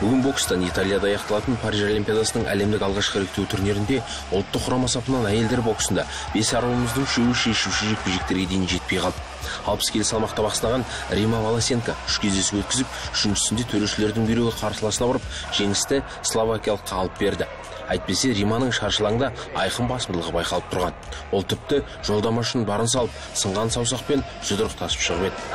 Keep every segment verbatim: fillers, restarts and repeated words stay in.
Бүгін бокстан Италияда аяқталатын Париж Олимпиадасының әлемдік алғашқы іріктеу турнирінде ұлттық құрама сапынан әйелдер боксында бес аруымыздың үшеуі шешуші жекпе-жектерге дейін жетпей қалды. алпыс келі салмақта бақ сынаған Рима Волосенко үш кездесу өткізіп, үшіншісінде төрешілердің бүйрегі қарсыласына бұрып, жеңісті словакиялыққа алып берді. Әйтпесе Риманың шаршылаңда айқын басымдылығы байқалып тұрған. Ол тіпті жолдама үшін барын салып, сынған саусақпен жұдырықтасып шығып еді.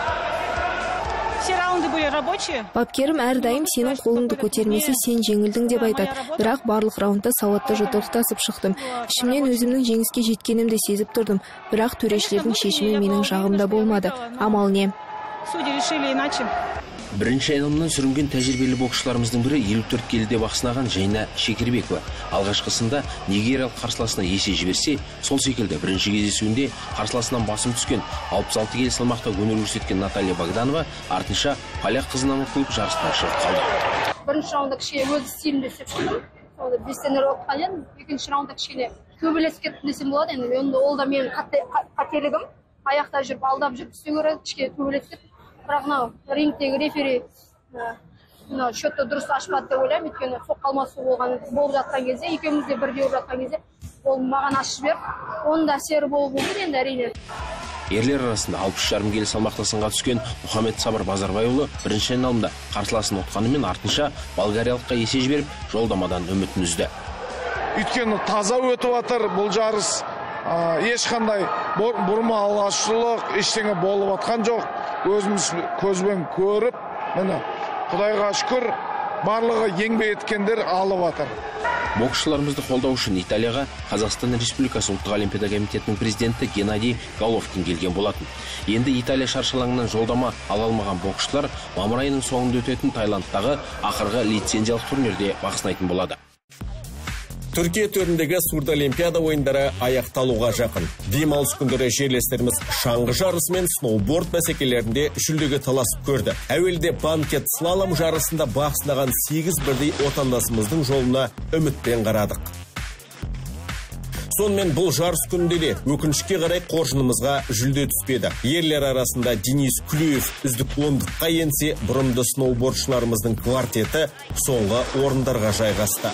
Бапкерім әрдайым сенің қолыңды көтермесе сен жеңілдің деп айтады. Бірақ барлық раундта сауатты жұдырықтасып шықтым. Ішімнен өзімнің жеңіске жеткенімді сезіп тұрдым. Бірақ төрешілердің шешімі менің жағымда болмады. Амал не? Бірінші айналымнан сүрінген тәжірибелі боксшыларымыздың бірі елу төрт келіде бақ сынаған Жайна Шекербекова. Алғашқысында нигериялық қарсыласына есе жіберсе, сол секілді бірінші кездесуінде қарсыласынан басым түскен алпыс алты келі салмақта өнер көрсеткен Наталья Богданова артынша поляк қызынан ұтылып жарыстан шығып қалды. Бірінші раунда кішкене өз стилімде істеп шықтым. Сонда бестенер отқан едім. Екінші раунда кішкене төбелесіп кеттім десем болады. Енді ол да менің қателігім. Аяқта жүріп алдап жүріп істеу керек, кішкене төбелесіп кеттім. Бірақ мынау рингтегі рефери мынау счетты дұрыс ашпады деп ойлаймын, өйткені соққалмасу болған болып жатқан кезде, екеуміз де бірдей болып жатқан кезде ол маған ашып жіберді. Оның да әсері болып болды енді әрине. Ерлер арасында алпыс жарым келі салмақта сынға түскен Мұхаммед Сабыр Базарбайұлы бірінші айналымда қарсыласын ұтқанымен артынша болгариялыққа есе жіберіп, жолдамадан үмітін үзді. Өйткені таза өтіп жатыр бұл жарыс. Ешқандай бұрма алашылық ештеңе болып жатқан жоқ. Өзіміз көзбен көріп, міне Құдайға шүкір, барлығы еңбек еткендер алып жатыр. Боксшыларымызды қолдау үшін Италияға Қазақстан Республикасы ұлттық олимпиада комитетінің президенті Геннадий Головкин келген болатын. Енді Италия шаршалаңынан жолдама ала алмаған боксшылар мамыр айының соңында өтетін Таиландтағы ақырғы лицензиялық турнирде бақ сынайтын болады. Түркия төріндегі сурдолимпиада ойындары аяқталуға жақын. Демалыс күндері жерлестеріміз шаңғы жарысы мен сноуборд бәсекелерінде жүлдеге таласып көрді. Әуелде банкет слалом жарысында бақ сынаған сегіз бірдей отандасымыздың жолына үмітпен қарадық. Сонымен бұл жарыс күнінде де өкінішке қарай қоржынымызға жүлде түспеді. Ерлер арасында Денис Күлеев үздік ондыққа енсе, бұрымды сноубордшыларымыздың квартеті соңғы орындарға жайғасты.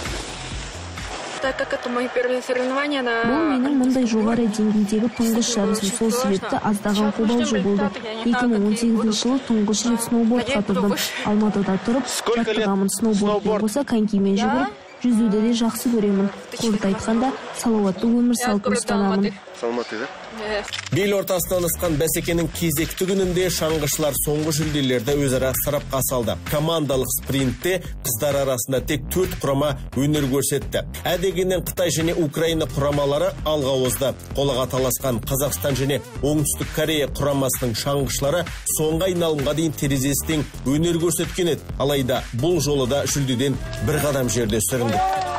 Бұл менің мұндай жоғары деңгейдегі тұңғыш жарысым, сол себепті аздаған қобалжу болды. екі мың он сегізінші жылы тұңғыш рет сноубордқа тұрдым. Алматыда тұрып, жаттығамын. Сноубордпен қоса конькимен жүгіріп, жүзуді де жақсы көремін. Қорыта айтқанда, салауатты өмір салтын ұстанамын. Бел ортасынан ысқан бәсекенің кезекті күнінде шаңғышылар соңғы жүлделерді өзара сарапқа салды. Командалық спринтте қыздар арасында тек төрт құрама өнер көрсетті. Әдегеннен Қытай және Украина құрамалары алға озды. Қолаға таласқан Қазақстан және Оңтүстік Корея құрамасының шаңғышылары соңғы айналымға дейін терезесінен өнер көрсеткен еді. Алайда бұл жолы да жүлдеден бір қадам жерде сүрінді.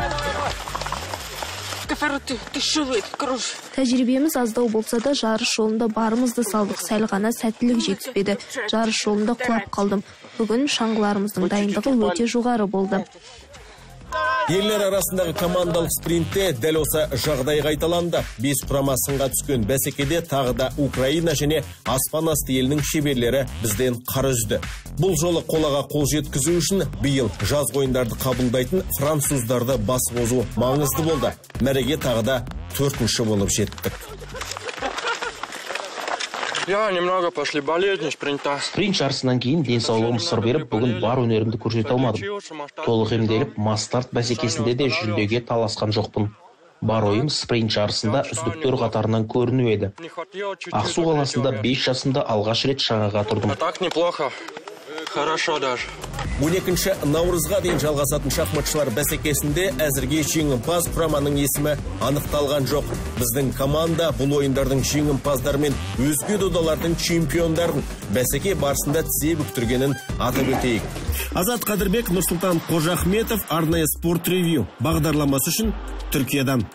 Тәжірибеміз аздау болса да жарыс жолында барымызды салдық, сәл ғана сәттілік жетіспеді. Жарыс жолында құлап қалдым. Бүгін шаңғыларымыздың дайындығы өте жоғары болды. Ерлер арасындағы командалық спринтте дәл осы жағдай қайталанды. Бес құрама сынға түскен бәсекеде тағы да Украина және аспан асты елінің шеберлері бізден қар үзді. Бұл жолы қолаға қол жеткізу үшін биыл жаз ойындарды қабылдайтын француздарды бас қосу маңызды болды. Мәреге тағы да төртінші болып жеттік. Я немного пошли болезни спринта. Спринт жарысынан кейін денсаулығым сыр беріп, бүгін бар өнерімді көрсете алмадым. Толық емделіп, масс-старт бәсекесінде де жүлдеге таласқан жоқпын. Бар ойым спринт жарысында үздіктер қатарынан көріну еді. Ақсу қаласында бес жасымда алғаш рет шаңғыға тұрдым. Так неплохо. Хорошо даже. он екінші наурызға дейін жалғасатын шахматшылар бәсекесінде әзірге жеңімпаз құраманың есімі анықталған жоқ. Біздің команда бұл ойындардың жеңімпаздары мен өзге додалардың чемпиондарын бәсеке барысында тізе бүктіргенін атап өтейік. Азат Қадырбек, Нұрсұлтан Қожахметов, арнайы спорт ревью бағдарламасы үшін Түркиядан.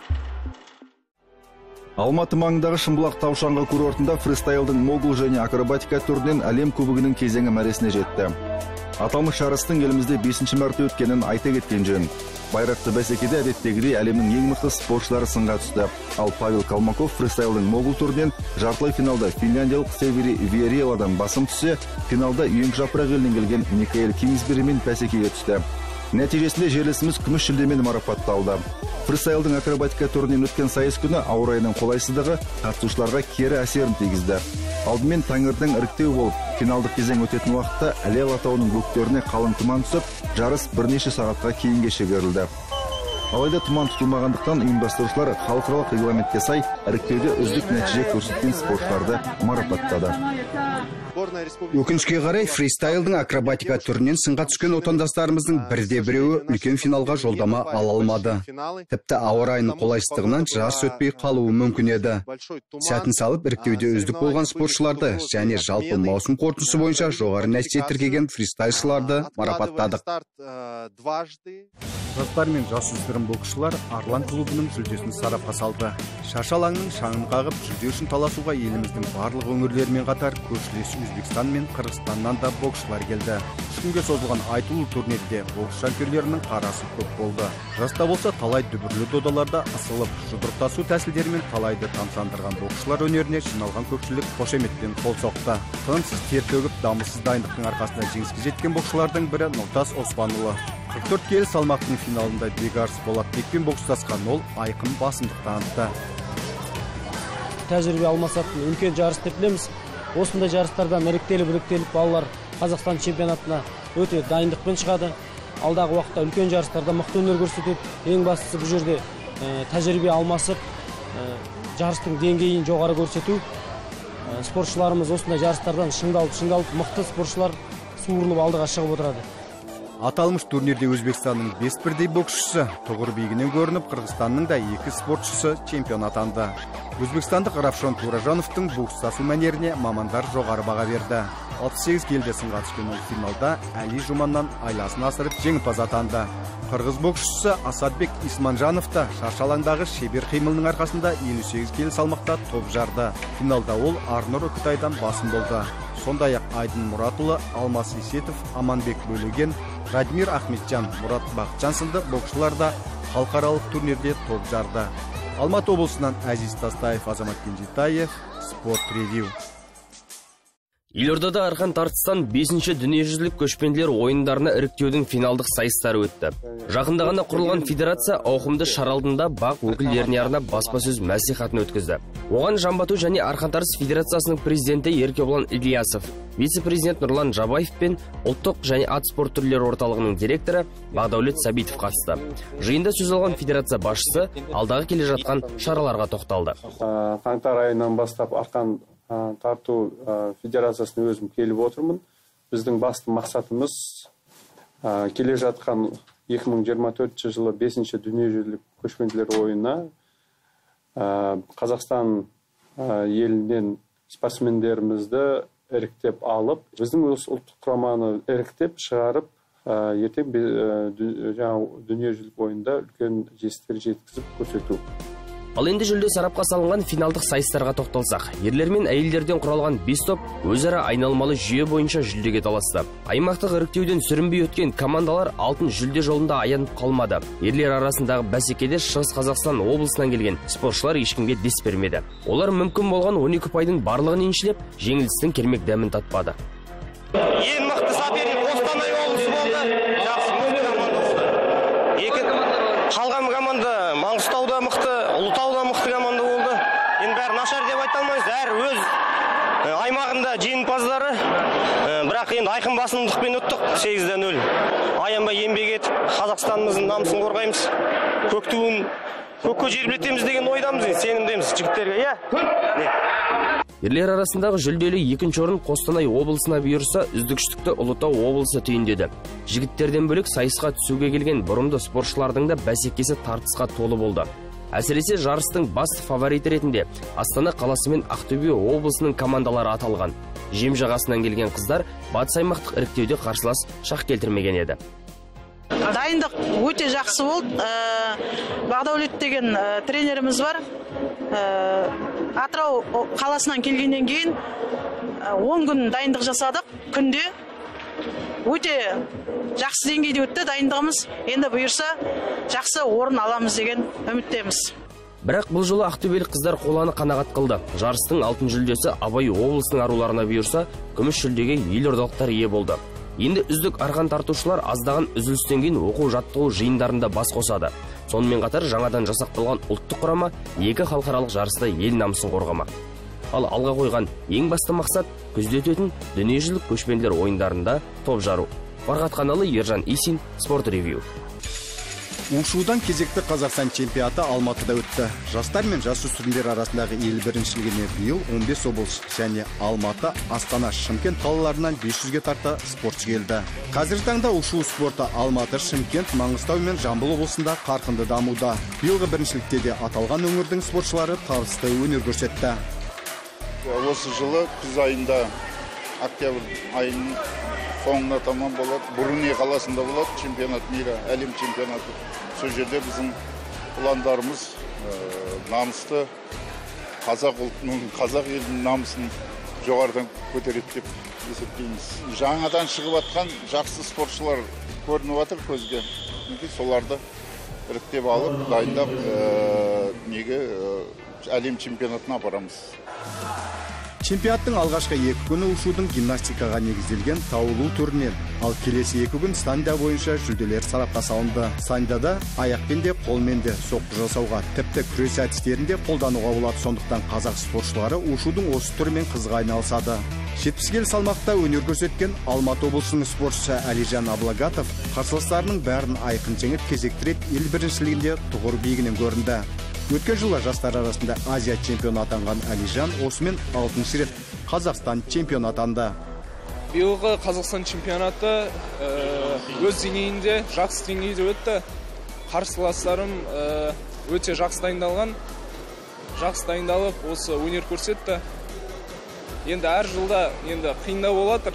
Алматы маңындағы Шымбұлақ тау-шаңғы курортында фристайлдың могул және акробатика түрінен әлем кубогының кезеңі мәресіне жетті. Аталмыш жарыстың елімізде бесінші мәрте өткенін айта кеткен жөн. Байрақты бәсекеде әдеттегідей әлемнің ең мықты спортшылары сынға түсті. Ал Павел Калмаков фристайлдың могул турнирінен жартылай финалда финляндиялық Севери Виеревадан басым түссе, финалда үйең жапырақ елінен келген Микаэль Кингсберимен бәсекеге түсті. Нәтижесінде жерлесіміз күміс жүлдемен марапатталды. Фристайлдың акробатика турнирінен өткен сайыс күні ауа райының қолайсыздығы қатысушыларға кері әсерін тигізді. Алдымен таңертең іріктеу болып, финалдық кезең өтетін уақытта Әле Алатауының бөктеріне қалың тұман түсіп, жарыс бірнеше сағатқа кейінге шегерілді. Алайда тұман тұтылмағандықтан ұйымдастырушылар халықаралық регламентке сай іріктеуде үздік нәтиже көрсеткен спортшыларды марапаттады. Өкінішке қарай, фристайлдың акробатика түрінен сынға түскен отандастарымыздың бірде біреуі үлкен финалға жолдама ала алмады. Тіпті ауа райының қолайсыздығынан жарыс өтпей қалуы мүмкін еді. Сәтін салып, іріктеуде үздік болған спортшыларды және жалпы маусым қорытындысы бойынша жоғары нәтиже тіркеген фристайлшыларды марапаттадық. Жастар мен жасөспірім боксшылар Арлан клубының жүлдесін сарапқа салды. Шаршы алаңның шаңын қағып, жүлде үшін таласуға еліміздің барлық өңірлерімен қатар көршілес Өзбекстан мен Қырғызстаннан да боксшылар келді. Үш күнге созылған айтулы турнирде бокс жанкүйерлерінің қарасы көп болды. Жаста болса талай дүбірлі додаларда асылып, жұдырықтасу тәсілдерімен талайды тамсандырған боксшылар өнеріне жиналған көпшілік қошеметпен қол соқты. Тынымсыз тер төгіп, дамылсыз дайындықтың арқасында жеңіске жеткен боксшылардың бірі Нұртас Оспанұлы. қырық төрт келі салмақтың финалында Бегарс Болатбекпен бокстасқан ол айқын басымдық танытты. Тәжірибе алмасақ, үлкен жарыс деп білеміз. Осындай жарыстардан іріктеліп іріктеліп балалар Қазақстан чемпионатына өте дайындықпен шығады. Алдағы уақытта үлкен жарыстарда мықты өнер көрсетіп, ең бастысы бұл жерде тәжірибе алмасып, жарыстың деңгейін жоғары көрсету. Спортшыларымыз осындай жарыстардан шыңдалып, шыңдалып, мықты спортшылар суырылып алдыға шығып отырады. Аталмыш турнирде Өзбекстанның бес бірдей боксшысы тұғыр биігінен көрініп, Қырғызстанның да екі спортшысы чемпион атанды. Өзбекстандық Равшон Туражановтың бокстасу мәнеріне мамандар жоғары баға берді. алпыс сегіз келіде сынға түскен ол финалда Әли Жуманнан айласын асырып жеңімпаз атанды. Қырғыз боксшысы Асадбек Исманжанов та шаршы алаңдағы шебер қимылының арқасында елу сегіз келі салмақта топ жарды. Финалда ол Арнұр Үкітайдан басым болды. Сондай-ақ Айдын Мұратұлы, Алмас Исетов, Аманбек Бөлеген, Радмир Ахметжан, Мұрат Бақытжан сынды боксшылар да халықаралық турнирде топ жарды. Алматы облысынан Әзиз Тастаев, Азамат Кенжетаев, Спорт Ревью. Елордада арқан тартыстан бесінші дүниежүзілік көшпенділер ойындарына іріктеудің финалдық сайыстары өтті. Жақында ғана құрылған федерация ауқымды шара алдында бақ өкілдеріне арнап баспасөз мәслихатын өткізді. Оған Жамбы және арқан тартыс федерациясының президенті Еркебұлан Ильясов, вице-президент Нұрлан Жабаев пен ұлттық және ат спорт түрлері орталығының директоры Бағдаулет Сабитов қатысты. Жиында сөз алған федерация басшысы алдағы келе жатқан шараларға тоқталды. Қаңтар айынан бастап арқан тарту федерациясына өзім келіп отырмын. Біздің басты мақсатымыз келе жатқан екі мың жиырма төртінші жылы бесінші дүниежүзілік көшпенділер ойынына Қазақстан елінен спортсмендерімізді іріктеп алып, біздің ұлттық құраманы іріктеп шығарып, ертең дүниежүзілік ойында үлкен жетістіктер жеткізіп көрсету. Ал енді жүлде сарапқа салынған финалдық сайыстарға тоқталсақ, ерлер мен әйелдерден құралған бес топ өзара айналмалы жүйе бойынша жүлдеге таласты. Аймақтық іріктеуден сүрінбей өткен командалар алтын жүлде жолында аянып қалмады. Ерлер арасындағы бәсекеде Шығыс Қазақстан облысынан келген спортшылар ешкімге дес бермеді. Олар мүмкін болған он екі пайдың барлығын еншілеп, жеңілістің кермек дәмін татпады. Ең мықты соперник Қостанай облысы болды. Жақсы мықты команда болды. Екі қалған команда Маңғыстауда мықты, Ұлытауда мықты команда болды. Енді бәрі нашар деп айта алмаймыз. Әр өз аймағында жеңімпаздары, бірақ енді айқын басымдықпен өттік сегіз де нөл. Аянбай еңбек етіп, Қазақстанымыздың намысын қорғаймыз. Көк туын көкке желбіретеміз деген ойдамыз, сенімдеміз жігіттерге, иә? Ерлер арасындағы жүлделі екінші орын Қостанай облысына бұйырса, үздікшілікті Ұлытау облысы түйіндеді. Жігіттерден бөлек сайысқа түсуге келген бұрымды спортшылардың да бәсекесі тартысқа толы болды. Әсіресе жарыстың басты фавориті ретінде Астана қаласы мен Ақтөбе облысының командалары аталған. Жем жағасынан келген қыздар батыс аймақтық іріктеуде қарсылас шақ келтірмеген еді. Дайындық өте жақсы болды. Бағдаулет деген тренеріміз бар. Атырау қаласынан келгеннен кейін он күн дайындық жасадық күнде. өте жақсы деңгейде өтті дайындығымыз. Енді бұйырса жақсы орын аламыз деген үміттеміз. Бірақ бұл жолы ақтөбелік қыздар қоланы қанағат қылды. Жарыстың алтын жүлдесі Абай облысының аруларына бұйырса, күміс жүлдеге елордалықтар ие болды. Енді үздік арқан тартушылар аздаған үзілістен кейін оқу жаттығу жиындарында бас қосады. Сонымен қатар жаңадан жасақталған ұлттық құрама екі халықаралық жарыста ел намысын қорғамақ. Ал алға қойған ең басты мақсат күзде өтетін дүниежүзілік көшпенділер ойындарында топ жару. Фархат Қаналы, Ержан Исин, Спорт Ревью. Ушудан кезекті Қазақстан чемпионаты Алматыда өтті. Жастар мен жасөспірімдер арасындағы ел біріншілігіне биыл он бес облыс және Алматы, Астана, Шымкент қалаларынан бес жүзге тарта спортшы келді. Қазіргі таңда ушу спорты Алматы, Шымкент, Маңғыстау мен Жамбыл облысында қарқынды дамуда. Биылғы біріншілікте де аталған өңірдің спортшылары табысты өнер көрсетті. Осы жылы күз айында, октябрь айының соңына таман болады. Бруни қаласында болады чемпионат мира, әлем чемпионаты. Сол жерде біздің ұландарымыз намысты қазақ ұлтының, қазақ елінің намысын жоғарыдан көтереді деп есептейміз. Жаңадан шығып атқан жақсы спортшылар көрініп жатыр көзге. Соларды іріктеп алып, дайындап неге әлем чемпионатына барамыз. Чемпионаттың алғашқы екі күні ушудың гимнастикаға негізделген таулу турнир. Ал келесі екі күн станда бойынша жүлделер сарапқа салынды. Стандада аяқпен де, қолмен де соққы жасауға, тіпті күрес әдістерінде қолдануға болады. Сондықтан қазақ спортшылары ушудың осы түрімен қызға айналысады. жетпіс келі салмақта өнер көрсеткен Алматы облысының спортшысы Әлижан Аблагатов қарсыластарының бәрін айқын жеңіп кезекті рет ел біріншілігінде тұғыр биігінен көрінді. Өткен жылы жастар арасында Азия чемпионы атанған Әлижан осымен алтыншы рет Қазақстан чемпионы атанды. Биылғы Қазақстан чемпионаты өз деңгейінде жақсы деңгейде өтті. Қарсыластарым өте жақсы дайындалған, жақсы дайындалып осы өнер көрсетті. Енді әр жылда енді қиындау болатыр.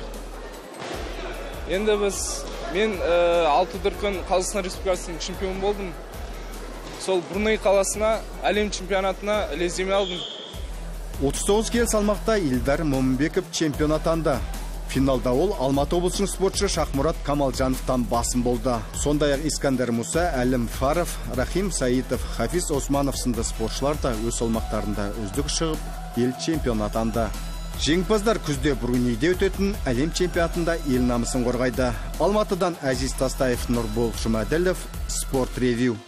Енді біз мен алты дүркін Қазақстан Республикасының чемпионы болдым. Сол Бруней қаласына әлем чемпионатына ілездеме алдым. отыз тоғыз келі салмақта Илдар Момынбеков чемпион атанды. Финалда ол Алматы облысының спортшы Шахмұрат Камалжановтан басым болды. Сондай-ақ Искандер Муса, Әлім Фаров, Рахим Саитов, Хафиз Османов сынды спортшылар да өз салмақтарында үздік шығып, ел чемпион атанды. Жеңімпаздар күзде Брунейде өтетін әлем чемпионатында ел намысын қорғайды. Алматыдан Әзиз Тастаев, Нұрбол Жұмаділов, Спорт Ревью.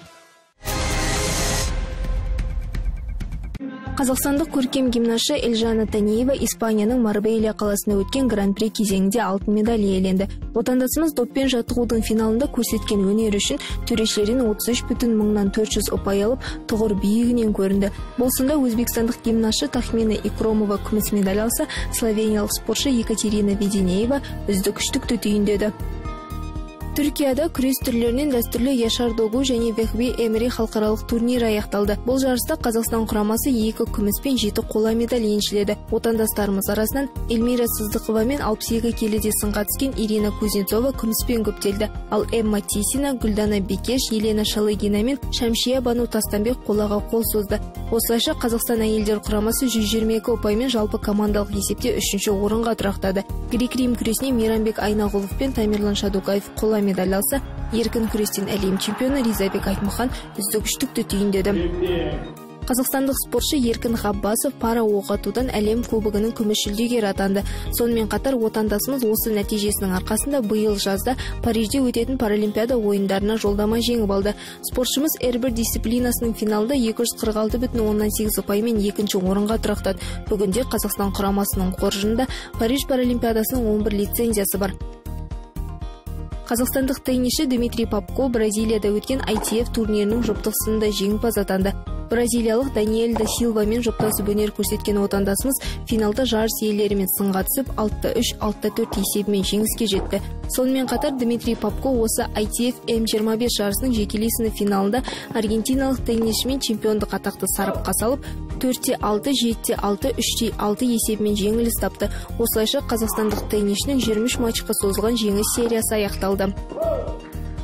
Қазақстандық көркем гимнастшы Эльжана Танеева Испанияның Марбейля қаласында өткен гран-при кезеңінде алтын медаль иеленді. Отандасымыз доппен жаттығудың финалында көрсеткен өнері үшін төрешілерден отыз үш бүтін мыңнан төрт жүз ұпай алып, тұғыр биігінен көрінді. Бұл сында өзбекстандық гимнастшы Тахмина Икромова күміс медаль алса, словениялық спортшы Екатерина Веденеева үздік үштікті түйіндеді. Түркияда күрес түрлерінен дәстүрлі Яшар Догу және Вехби Эмри халықаралық турнир аяқталды. Бұл жарыста Қазақстан құрамасы екі күміс пен жеті қола медаль еншіледі. Отандастарымыз арасынан Эльмира Сыздықова мен алпыс екі келіде сынға түскен Ирина Кузнецова күміспен көптелді. Ал Эмма Тисина, Гүлдана Бекеш, Елена Шалыгина мен Шамшия Бану Тастанбек қолаға қол созды. Осылайша Қазақстан әйелдер құрамасы жүз жиырма екі ұпаймен жалпы командалық есепте үшінші орынға тұрақтады. Грек-рим күресіне Мейрамбек Айнағұлов пен Тамерлан Шадукаев қола медаль алса, еркін күрестен әлем чемпионы Ризабек Айтмахан үздік үштікті түйіндеді. Қазақстандық спортшы Еркін Ғаббасов пара оқ атудан әлем кубогының күміс жүлдегері атанды. Сонымен қатар отандасымыз осы нәтижесінің арқасында биыл жазда Парижде өтетін Паралимпиада ойындарына жолдама жеңіп алды. Спортшымыз әрбір дисциплинасының финалда екі жүз қырық алты бүтін оннан сегіз ұпаймен екінші орынға тұрақтады. Бүгінде Қазақстан құрамасының қоржынында Париж Паралимпиадасының он бір лицензиясы бар. Қазақстандық теннисші Дмитрий Попко Бразилияда өткен ай ти эф турнирінің жұптық сынында жеңімпаз атанды. Бразилиялық Даниэль да Силвамен жұптасып өнер көрсеткен отандасымыз финалда жарыс иелерімен сынға түсіп алты үш алты төрт есебімен жеңіске жетті. Сонымен қатар Дмитрий Попко осы ай ти эф эм жиырма бес жарысының жекелей сыны финалында аргентиналық теннисшімен чемпиондық атақты сарапқа салып, төртте алты, жетте алты, үште алты есебімен жеңіліс тапты. Осылайша қазақстандық теннисшінің жиырма үш матчқа созылған жеңіс сериясы аяқталды.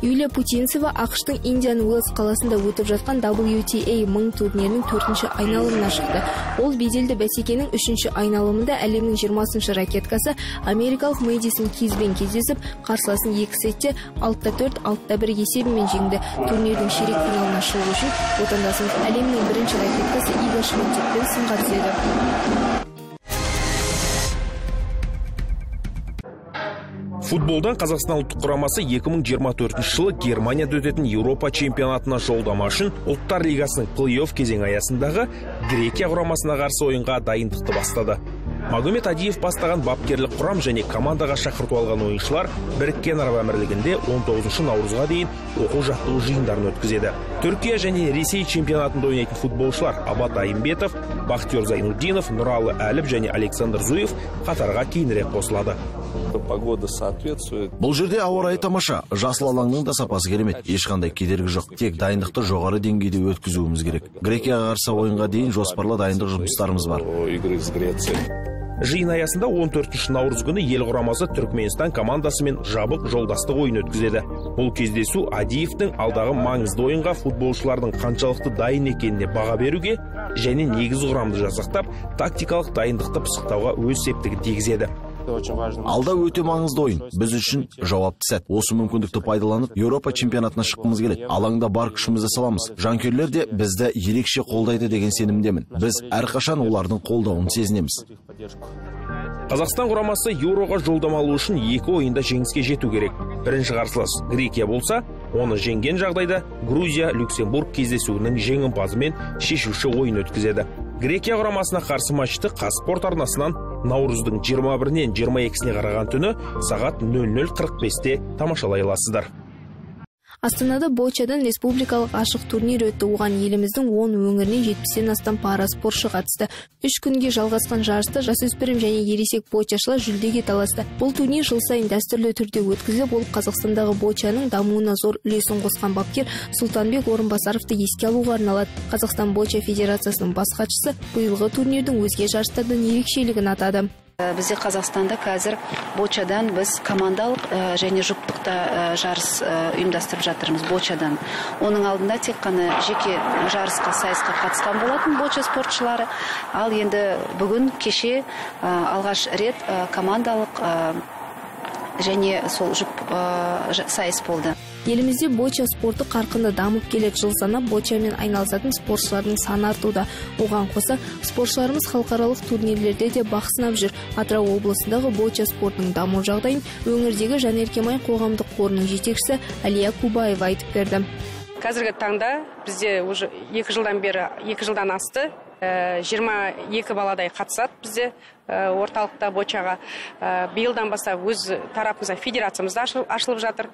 Юлия Путинцева ақштың Индиан Уэльс қаласында өтіп жатқан дабл ю ти эй мың турнирінің төртінші айналымына шықты. Ол беделді бәсекенің үшінші айналымында әлемнің жиырмасыншы ракеткасы америкалық Мэдисон Кизбен кездесіп, қарсыласын екі сетте алты төрт алты бір есебімен жеңді. Турнирдің ширек финалына шығу үшін отандасымыз әлемнің бірінші ракеткасы Ига Швентекпен сынға түседі. Футболдан Қазақстан ұлттық құрамасы екі мың жиырма төртінші жылы Германияда өтетін Еуропа чемпионатына жолдама үшін Ұлттар лигасының плей-офф кезеңі аясындағы Грекия құрамасына қарсы ойынға дайындықты бастады. Магомед Адиев бастаған бапкерлік құрам және командаға шақырту алған ойыншылар Біріккен Араб Әмірлігінде он тоғызыншы наурызға дейін оқу-жаттығу жиындарын өткізеді. Түркия және Ресей чемпионатында ойнайтын футболшылар Абат Айымбетов, Бахтиер Зайнуддинов, Нұралы Әліп және Александр Зуев қатарға кейінірек қосылады. Погода соответствует. Бұл жерде ауа райы тамаша, жасыл алаңның да сапасы керемет. Ешқандай кедергі жоқ. Тек дайындықты жоғары деңгейде өткізуіміз керек. Грекияға қарсы ойынға дейін жоспарлы дайындық жұмыстарымыз бар. Игры с Грецией. Жиын аясында он төртінші наурыз күні ел құрамасы Түркменстан командасымен жабық жолдастық ойын өткізеді. Бұл кездесу Адиевтің алдағы маңызды ойынға футболшылардың қаншалықты дайын екеніне баға беруге және негіз құрамды жасақтап, тактикалық дайындықты пысықтауға өз септігін тигізеді. Алда өте маңызды ойын. Біз үшін жауапты сәт. Осы мүмкіндікті пайдаланып, Еуропа чемпионатына шыққымыз келеді. Алаңда бар күшімізді саламыз. Жанкүйерлер де бізді ерекше қолдайды деген сенімдемін. Біз әрқашан олардың қолдауын сезінеміз. Қазақстан құрамасы Еуроға жолдама алу үшін екі ойында жеңіске жету керек. Бірінші қарсылас Грекия болса, оны жеңген жағдайда Грузия Люксембург кездесуінің жеңімпазымен шешуші ойын өткізеді. Грекия құрамасына қарсы матчты Қазспорт арнасынан наурыздың жиырма бірінен жиырма екісіне қараған түні сағат нөл нөл қырық бесте тамашалай аласыздар. Астанада бочадан республикалық ашық турнир өтті. Оған еліміздің он өңірінен жетпістен астам пара спортшы қатысты. Үш күнге жалғасқан жарысты жасөспірім және ересек бочашылар жүлдеге таласты. Бұл турнир жыл сайын дәстүрлі түрде өткізіліп, ол Қазақстандағы бочаның дамуына зор үлесін қосқан бапкер Сұлтанбек Орынбасаровты еске алуға арналады. Қазақстан боча федерациясының бас хатшысы биылғы турнирдің өзге жарыстардан ерекшелігін атады. Бізде Қазақстанда қазір бочадан біз командалық және жұптықта жарыс ұйымдастырып жатырмыз бочадан. Оның алдында тек қана жеке жарысқа, сайысқа қатысқан болатын боча спортшылары. Ал енді бүгін кеше алғаш рет командалық және сол жұп сайыс болды. Елімізде боча спорты қарқынды дамып келеді. Жыл санап бочамен айналысатын спортшылардың саны артуда. Оған қоса спортшыларымыз халықаралық турнирлерде де бақ сынап жүр. Атырау облысындағы боча спортының даму жағдайын өңірдегі Жанеркемай қоғамдық қорының жетекшісі Алия Кубаева айтып берді. Қазіргі таңда бізде уже екі жылдан бері, екі жылдан асты, жиырма екі баладай қатысады бізде орталықта бочаға. Биылдан бастап өз тарапымызда федерациямыз ашылып жатыр.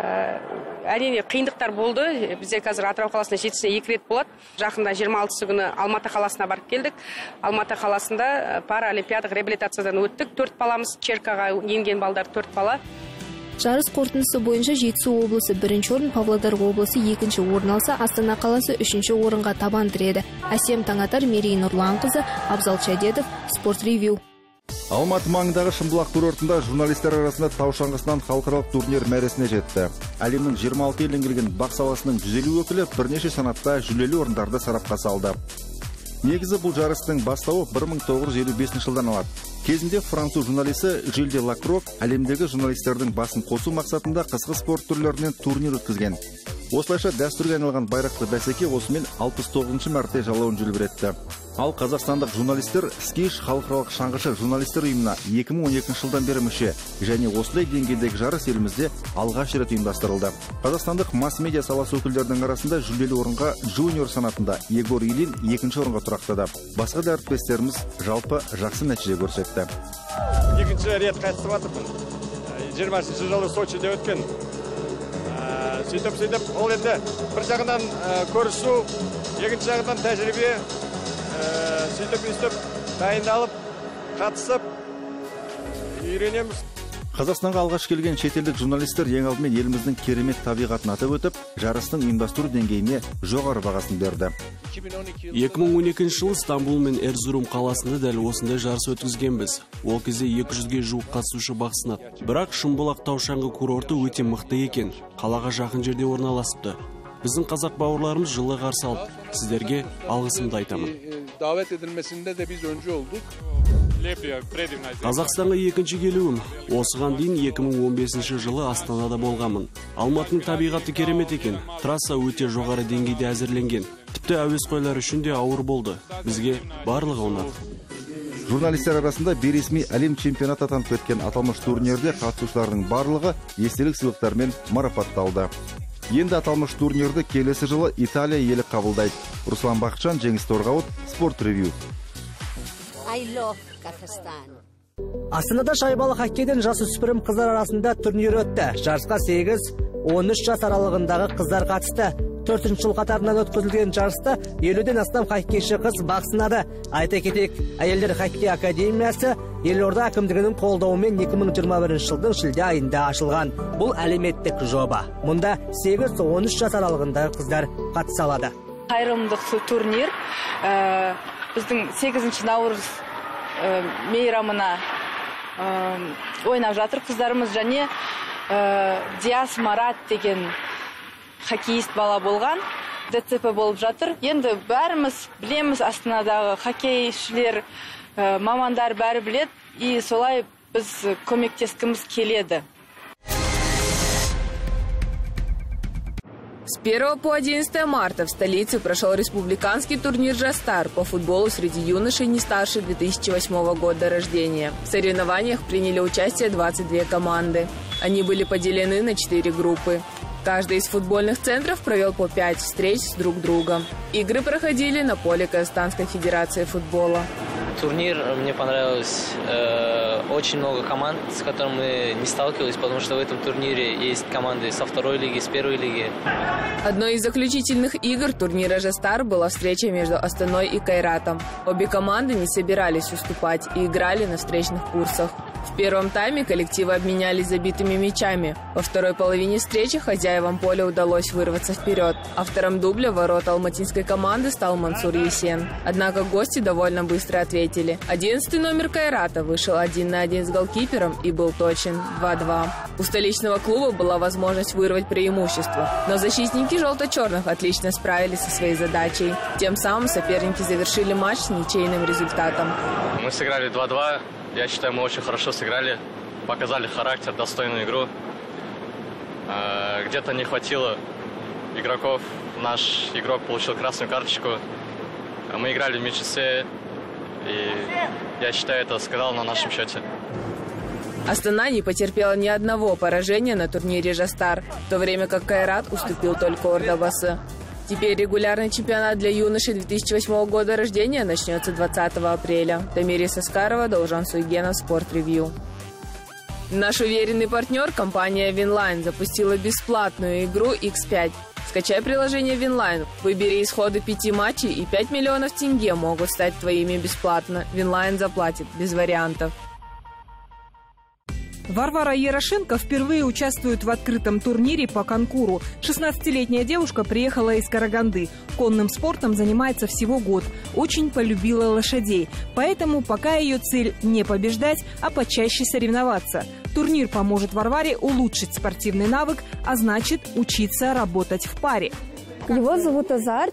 Әрине қиындықтар болды. Бізде қазір Атырау қаласында жетісіне екі рет болады. Жақында жиырма алтысы күні Алматы қаласына барып келдік. Алматы қаласында паралимпиадалық реабилитациядан өттік. Төрт баламыз, Черкаға енген балдар төрт бала. Жарыс қорытындысы бойынша Жетісу облысы бірінші орын, Павлодар облысы екінші орын алса, Астана қаласы үшінші орынға табан тіреді. Әсем Таңатар, Мерей Нұрланқызы, Абзал Шадетов, Спорт Ревью. Алматы маңындағы Шымбұлақ курортында журналистер арасында тау шаңғысынан халықаралық турнир мәресіне жетті. Әлемнің жиырма алты елінен келген бақ саласының жүз елу өкілі бірнеше санатта жүлделі орындарды сарапқа салды. Негізі бұл жарыстың бастауы бір мың тоғыз жүз елу бесінші жылдан алады. Кезінде француз журналисі Жиль де Лакрок әлемдегі журналистердің басын қосу мақсатында қысқы спорт түрлерінен турнир өткізген. Осылайша дәстүрге айналған байрақты бәсеке осымен алпыс тоғызыншы мәрте жалауын желбіретті. Ал қазақстандық журналистер Скиш халықаралық шаңғышы журналистер ұйымына екі мың он екінші жылдан бері мүше, және осылай деңгейдегі жарыс елімізде алғаш рет ұйымдастырылды. Қазақстандық масс-медиа саласы өкілдерінің арасында жүлделі орынға жуниор санатында Егор Илин екінші орынға тұрақтады. Басқа да әріптестеріміз жалпы жақсы нәтиже көрсетті. Екінші рет қатысып жатырмын. жиырмасыншы жылы Сочиде өткен. Сөйтіп, сөйтіп, ол енді бір жағынан көрісу, екінші жағынан тәжірибе, сөйтіп, өстіп, дайындалып, қатысып, үйренеміз. Қазақстанға алғаш келген шетелдік журналистер ең алдымен еліміздің керемет табиғатын атап өтіп, жарыстың ұйымдастыру деңгейіне жоғары бағасын берді. екі мың он екінші жылы Стамбул мен Эрзурум қаласында дәл осындай жарыс өткізгенбіз. Ол кезде екі жүзге жуық қатысушы бақ сынады. Бірақ Шымбұлақ тау-шаңғы курорты өте мықты екен. Қалаға жақын жерде орналасыпты. Біздің қазақ бауырларымыз жылы қарсы алып, сіздерге алғысымды айтамын. Davet edilmesinde de biz öncü olduk. Қазақстанға екінші келуім. Осыған дейін екі мың он бесінші жылы Астанада болғанмын. Алматының табиғаты керемет екен. Трасса өте жоғары деңгейде әзірленген. Тіпті әуесқойлар үшін де ауыр болды. Бізге барлығы ұнады. Журналистер арасында бейресми әлем чемпионаты атанып өткен аталмыш турнирде қатысушылардың барлығы естелік сыйлықтармен марапатталды. Енді аталмыш турнирді келесі жылы Италия елі қабылдайды. Руслан Бақытжан, Жеңіс Торғауыт, Спорт Ревью. Астанада шайбалы хоккейден жасөспірім қыздар арасында турнир өтті. Жарысқа сегіз он үш жас аралығындағы қыздар қатысты. төртінші жыл қатарынан өткізілген жарыста елуден астам хоккейші қыз бақ сынады. Айта кетейік, әйелдер хоккей академиясы Елорда әкімдігінің қолдауымен екі мың жиырма бірінші жылдың шілде айында ашылған. Бұл әлеуметтік жоба. Мұнда сегіз он үш жас аралығындағы қыздар қатыса алады. Қайырымдық турнир біздің сегізінші наурыз мейрамына ойнап жатыр қыздарымыз, және Диас Марат деген хоккеист бала болған, ДЦП болып жатыр. Енді бәріміз білеміз, Астанадағы хоккейшілер, мамандар бәрі білет, и солай біз көмектескіміз келеді. С первого по одиннадцатое марта в столице прошел республиканский турнир «Жастар» по футболу среди юношей не старше две тысячи восьмого года рождения. В соревнованиях приняли участие двадцать две команды. Они были поделены на четыре группы. Каждый из футбольных центров провел по пять встреч с друг другом. Игры проходили на поле Казахстанской Федерации футбола. Турнир мне понравилось. Э, очень много команд, с которыми мы не сталкивались, потому что в этом турнире есть команды со второй лиги, с первой лиги. Одной из заключительных игр турнира «Жастар» была встреча между Астаной и Кайратом. Обе команды не собирались уступать и играли на встречных курсах. В первом тайме коллективы обменялись забитыми мячами. Во второй половине встречи хозяевам поля удалось вырваться вперед. Автором дубля ворот алматинской команды стал Мансур Есен. Однако гости довольно быстро ответили. Одиннадцатый номер Кайрата вышел один на один с голкипером и был точен два-два. У столичного клуба была возможность вырвать преимущество, но защитники желто-черных отлично справились со своей задачей. Тем самым соперники завершили матч с ничейным результатом. Мы сыграли два-два. Я считаю, мы очень хорошо сыграли, показали характер, достойную игру. Где-то не хватило игроков. Наш игрок получил красную карточку. Мы играли в меньшинстве, и я считаю, это сказал на нашем счете. Астана не потерпела ни одного поражения на турнире «Жастар», в то время как Кайрат уступил только Ордабасы. Теперь регулярный чемпионат для юношей две тысячи восьмого года рождения начнется двадцатого апреля. Тамирис Аскарова, Должан Суйгенов, Спорт Ревью. Наш уверенный партнер, компания Винлайн, запустила бесплатную игру икс пять. Скачай приложение Винлайн, выбери исходы пяти матчей, и пять миллионов тенге могут стать твоими бесплатно. Винлайн заплатит, без вариантов. Варвара Ярошенко впервые участвует в открытом турнире по конкуру. шестнадцатилетняя девушка приехала из Караганды. Конным спортом занимается всего год. Очень полюбила лошадей. Поэтому пока ее цель не побеждать, а почаще соревноваться. Турнир поможет Варваре улучшить спортивный навык, а значит учиться работать в паре. Его зовут Азарт.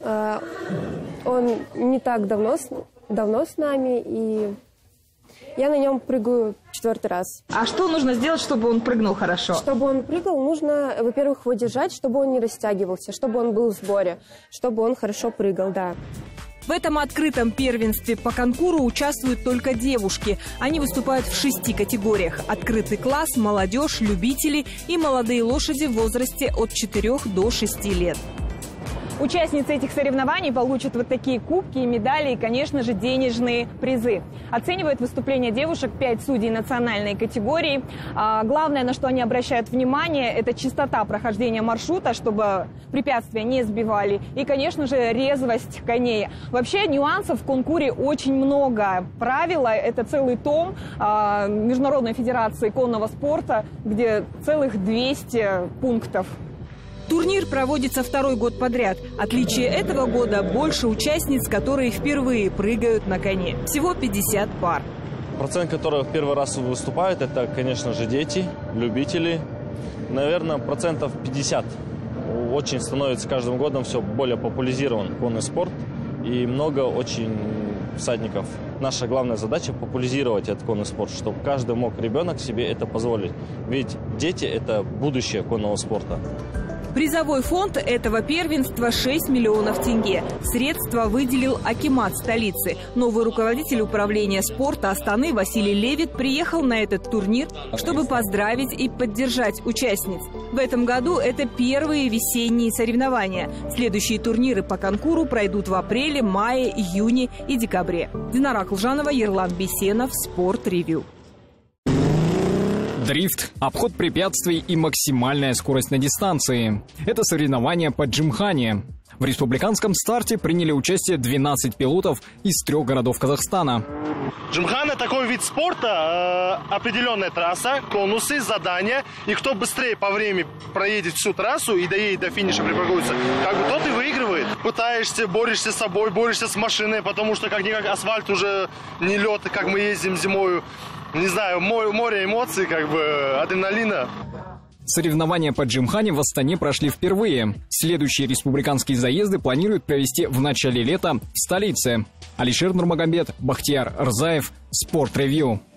Он не так давно, давно с нами, и я на нем прыгаю четвертый раз. А что нужно сделать, чтобы он прыгнул хорошо? Чтобы он прыгал, нужно, во-первых, его держать, чтобы он не растягивался, чтобы он был в сборе, чтобы он хорошо прыгал, да. В этом открытом первенстве по конкуру участвуют только девушки. Они выступают в шести категориях. Открытый класс, молодежь, любители и молодые лошади в возрасте от четырёх до шести лет. Участницы этих соревнований получат вот такие кубки и медали и, конечно же, денежные призы. Оценивают выступления девушек пять судей национальной категории. А главное, на что они обращают внимание, это чистота прохождения маршрута, чтобы препятствия не сбивали. И, конечно же, резвость коней. Вообще нюансов в конкуре очень много. Правила – это целый том а, Международной федерации конного спорта, где целых двести пунктов. Турнир проводится второй год подряд. Отличие этого года – больше участниц, которые впервые прыгают на коне. Всего пятьдесят пар. Процент, который в первый раз выступает, это, конечно же, дети, любители. Наверное, процентов пятьдесят. Очень становится каждым годом все более популяризирован конный спорт. И много очень всадников. Наша главная задача – популяризировать этот конный спорт, чтобы каждый мог, ребенок, себе это позволить. Ведь дети – это будущее конного спорта. Призовой фонд этого первенства – шесть миллионов тенге. Средства выделил акимат столицы. Новый руководитель управления спорта Астаны Василий Левит приехал на этот турнир, чтобы поздравить и поддержать участниц. В этом году это первые весенние соревнования. Следующие турниры по конкуру пройдут в апреле, мае, июне и декабре. Динара Кулжанова, Ерлан Бесенов, Спорт-ревью. Дрифт, обход препятствий и максимальная скорость на дистанции. Это соревнования по джимхане. В республиканском старте приняли участие двенадцать пилотов из трех городов Казахстана. Джимхана – такой вид спорта, э, определенная трасса, конусы, задания. И кто быстрее по времени проедет всю трассу и доедет до финиша, припаркуется, как бы тот и выигрывает. Пытаешься, борешься с собой, борешься с машиной, потому что как-никак асфальт уже не лед, как мы ездим зимою. Не знаю, море эмоций, как бы адреналина. Соревнования по джимхане в Астане прошли впервые. Следующие республиканские заезды планируют провести в начале лета в столице. Алишер Нурмагомед, Бахтияр Рзаев, Спорт-ревью.